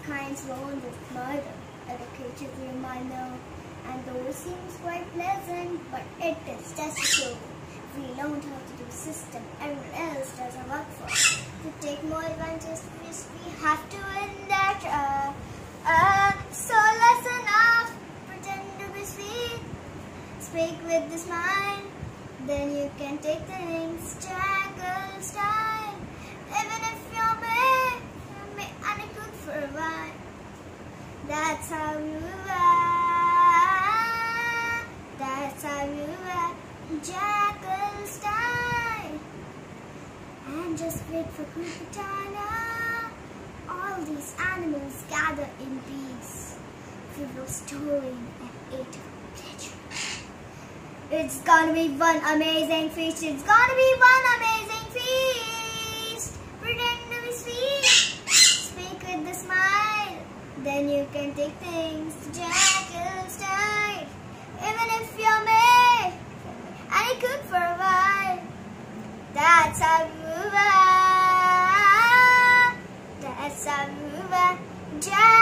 kinds roamed with murder, other creatures you might know, and though it seems quite pleasant, but it is just a show. We learned how to do a system everyone else doesn't work for. To take more advantage, we have to win that. So lesson off, pretend to be sweet, speak with this mind, then you can take things Jackal style. Even if you're me and it good for a while. That's how you are. That's how you are. Jackal style. And just wait for Kupitana. All these animals gather in peace, filled with storing and ate pleasure. It's gonna be one amazing feast. It's gonna be one amazing feast. Pretend to be sweet. Speak with a smile. Then you can take things Jackal style. Even if you're me and it could for a while. That's how you are. That's how you are.